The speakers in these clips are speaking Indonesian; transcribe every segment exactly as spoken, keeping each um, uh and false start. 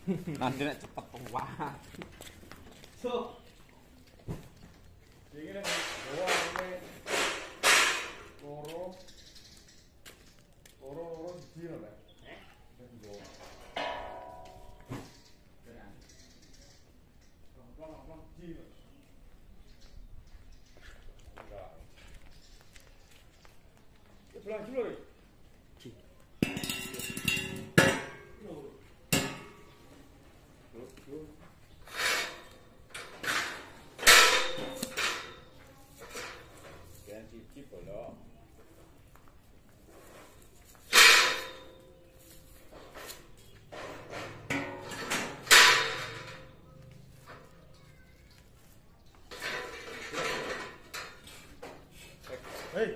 Nanti nek cepet tua. So. Iki nek bawa ini loro loro loro siji lho, Pak. Eh? Wis bawa. Tenan. Lomplong-lomplong siji lho. Enggak. Ya pulang dulu, Ri. Hey.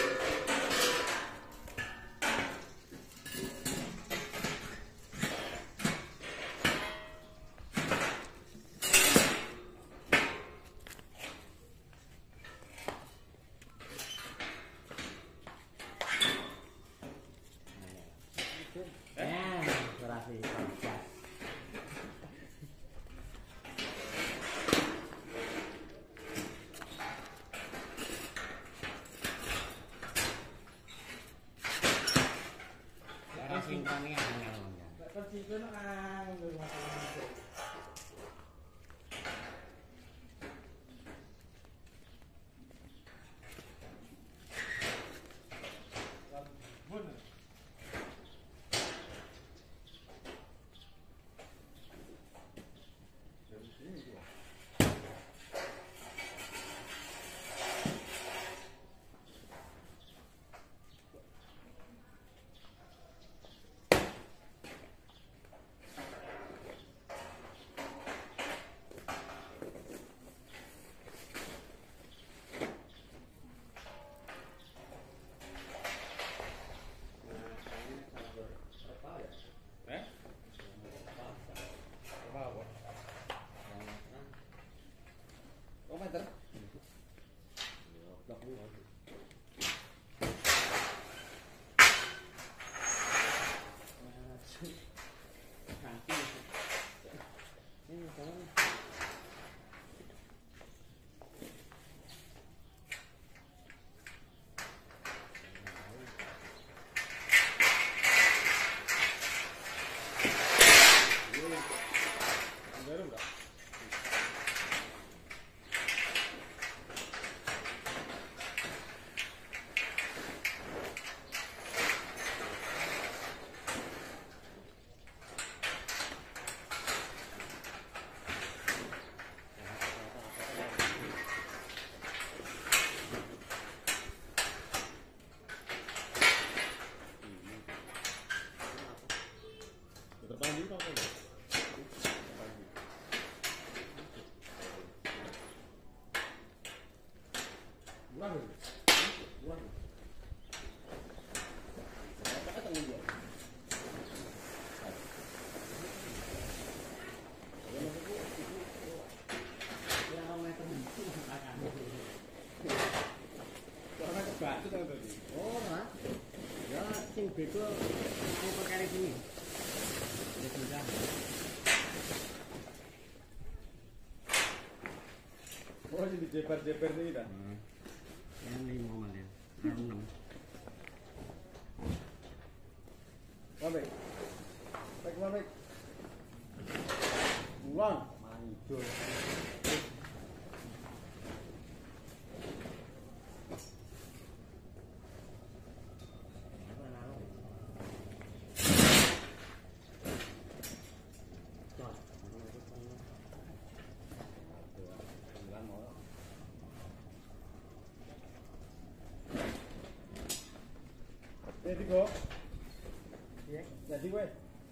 Singkongnya angel. Persipun angel. Oh, lah. Ya, sing beda sing perkara sini. Ya sudah. Oh, jadi jeper-jeper ini dah. Yang ini mau malah. Enam. Baik. Baik, baik. Ulang. Manjur. Jadi kok? Iya. Jadi gue.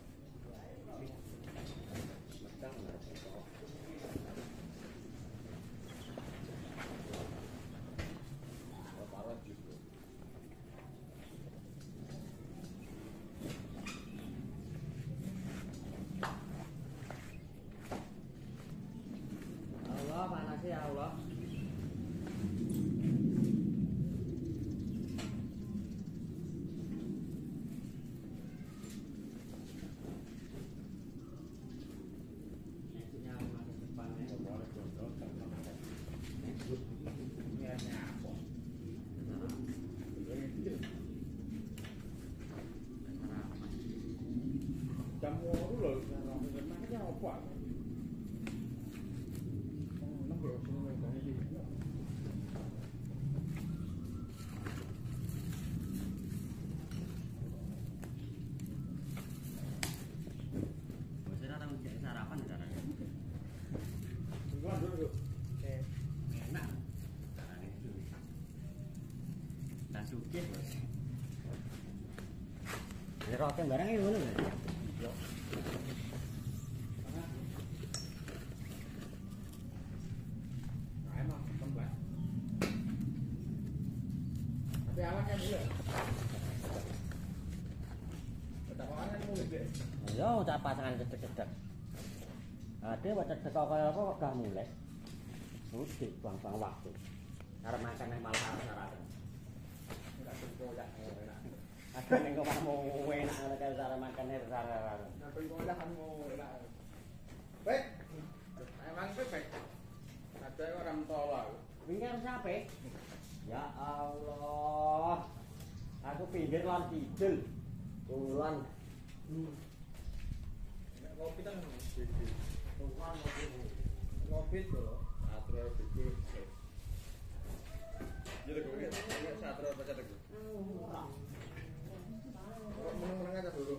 Allah, panasnya Allah. ngono lho, makanya apa? Nang lho sing ngene iki. Wis ora tau jek sarapan carane. Enggak dulu. Eh, enak. Carane itu. Tak sugih, Bos. Ya roke barang iki ngono lho. Yo. Nah, emang tempat. Tapi awaknya dulu. Ketakuan mulai deh. Yo cak pasangan cedek-cedek. Ade wae cedek kok kaya apa kok gak mulai. Sudik buang-buang waktu. Arep makan yang malah sarapan. Enggak tentu ya. Ada ning kok mau enak ngono kaya cara makan sarapan. Nah, pengolah kan mau enak. Baik. Emang baik. Ada orang tolak. Pinggir siapa? Ya Allah. Aku pinggir lan kidul. Kulon. Hmm. Ngopi kan gede. Kulon ngopi. Ngopi tuh. Aturan gede. Jadi gue nggak aturan baca lagi. Menang-menang aja dulu.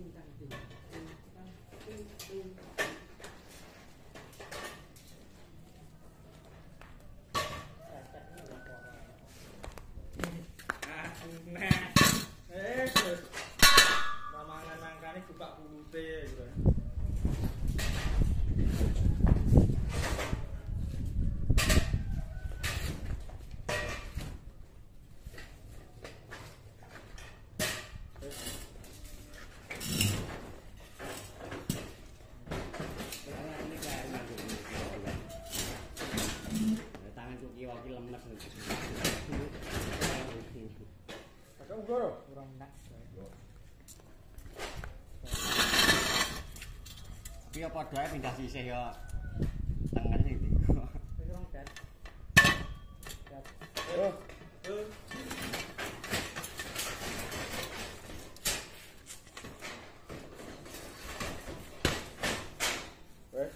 Nah, eh, ramangan nangkane buka putih gitu. Tanganku kiwa ki lemes. Kakak ugoro, kurang enak. Tapi apa doae pindah sisih ya tengen iki. Kurang cat. Cat. Oh. Oh. Eh.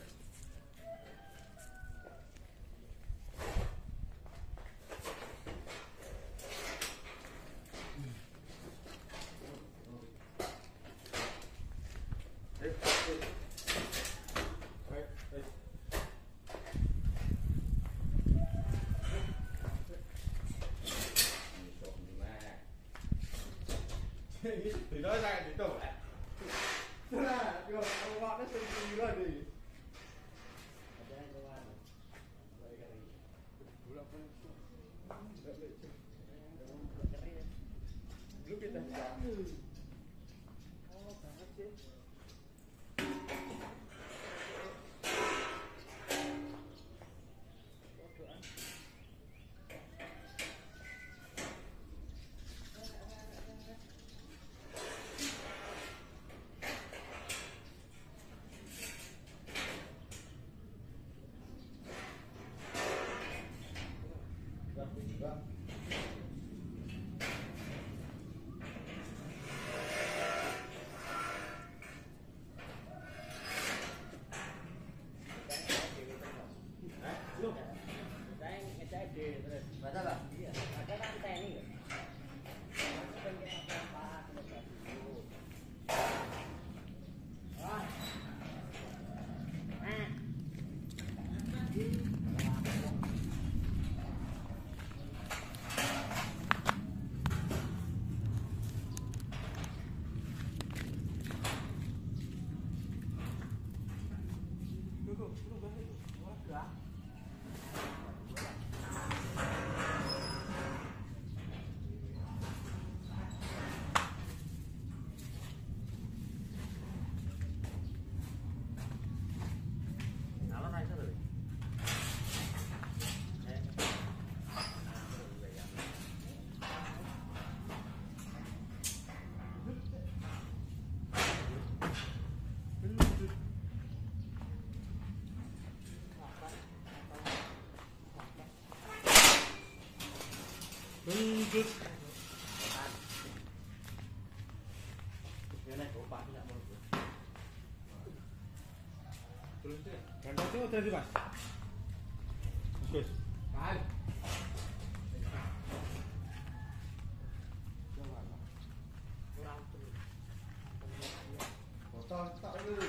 Thì nói ra thì tôi lại thế là cái ông họ nó sinh gì rồi thì lúc kita oh banget sih. Bendut. Ya nek opak tidak mau. Terus deh. Gandasnya udah sih mas. Bagus. Kan. Botol tak dulu.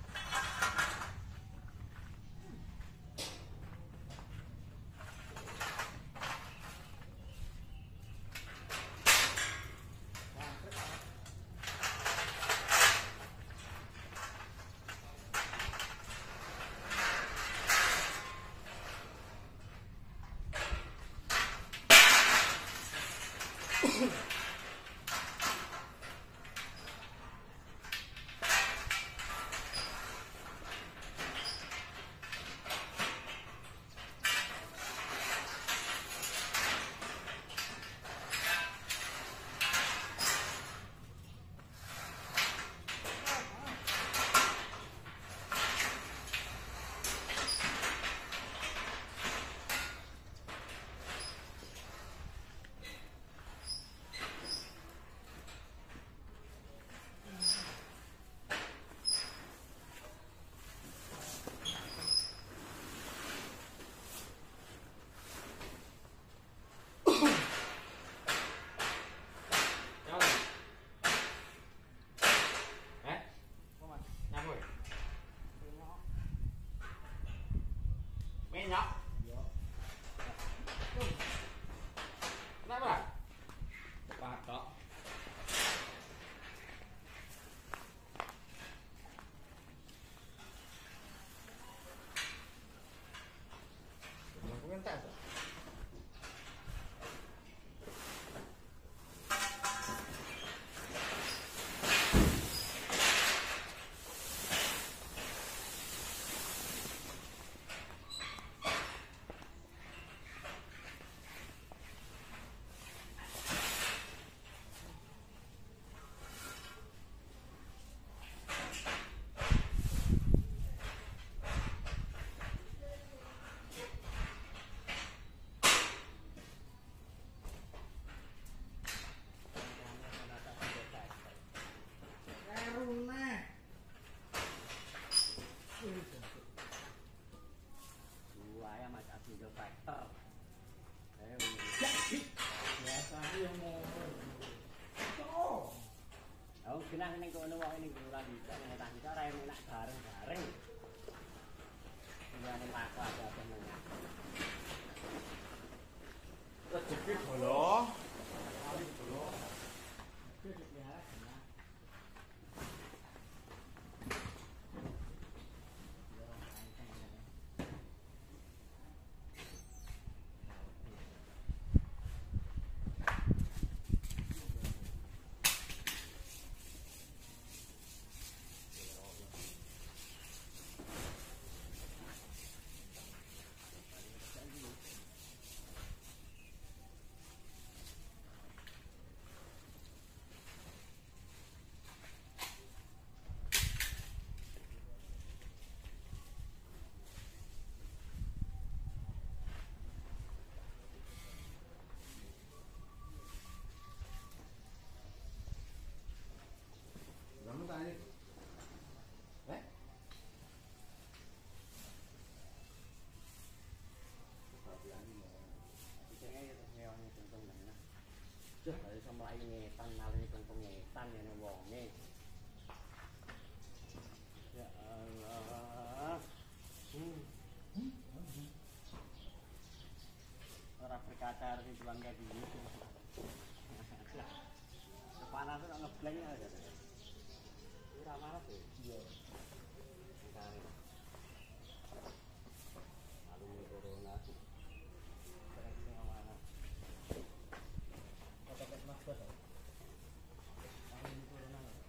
Minyak. Kenapa? Patok. Lakukan tak? Genah ning kono wae ning ora bisa nek tak bisa ora enak bareng-bareng. Liyane aku ada temen. Rezeki bolo. Ya Allah. Ora berkata harus juang kayak gini. Kepanasan nggak ngebleng aja. Ora marah tuh. Iya. Lalu corona tuh. Terus mana? Kata-kata mas buat. Lalu corona.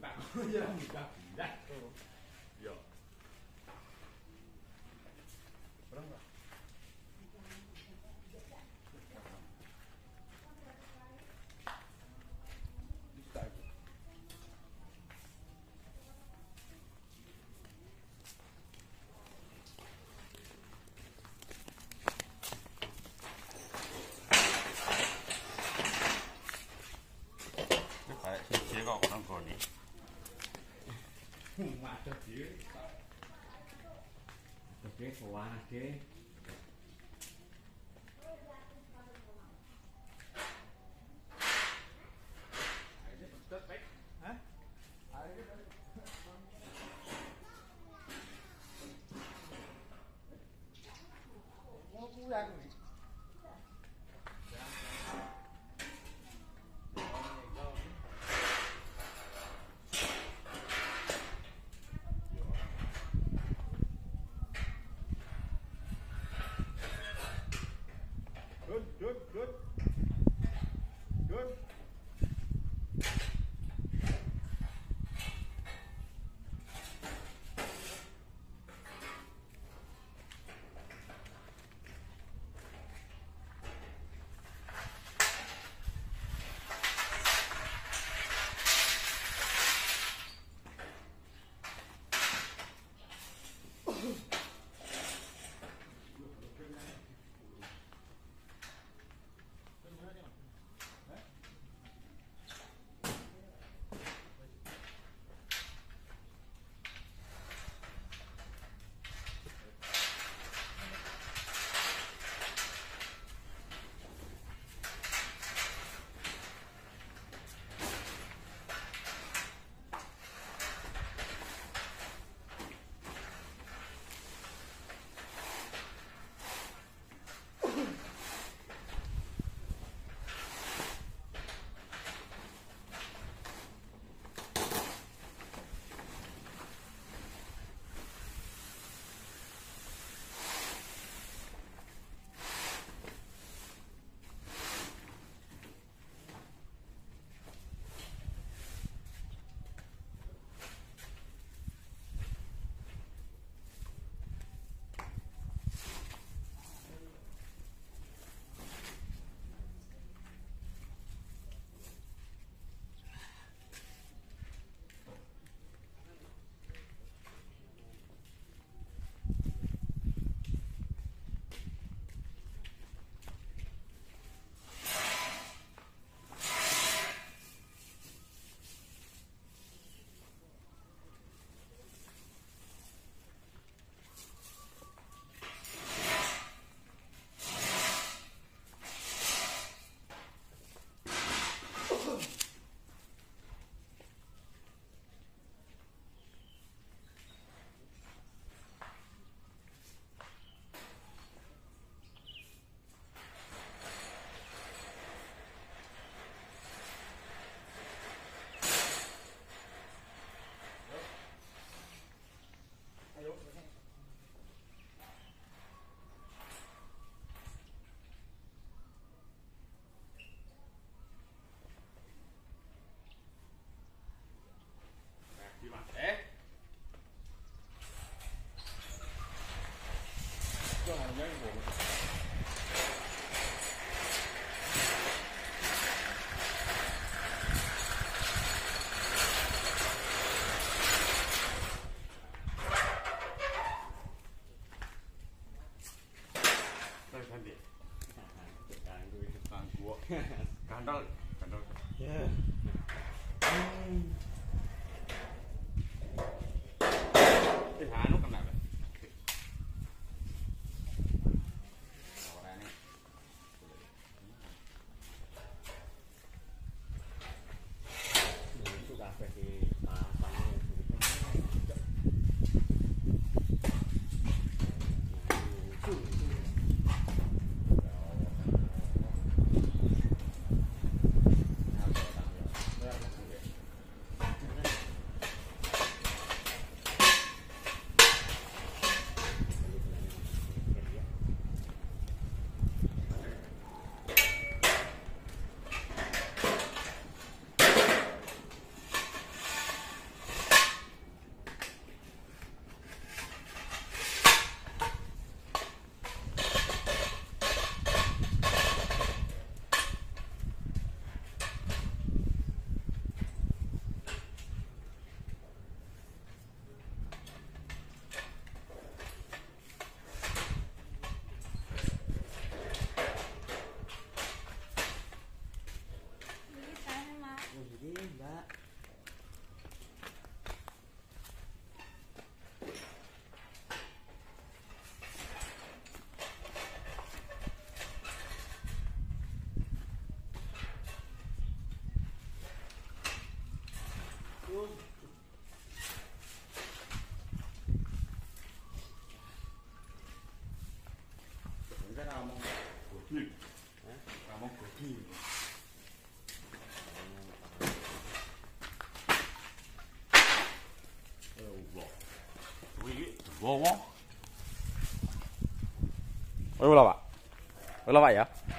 tak ya buka pindah. Yo. Berapa? Kayak siji kok nang gone. Macet iki. Oke, panas ge. Ayo betul baik. Hah? Ayo. Mau pulang nih. Kita ngomong Bodi. Hah? Ngomong bodi. Eh, Allah. Wih, wow. Oh, lah, Pak. Oh, lah, Pak ya.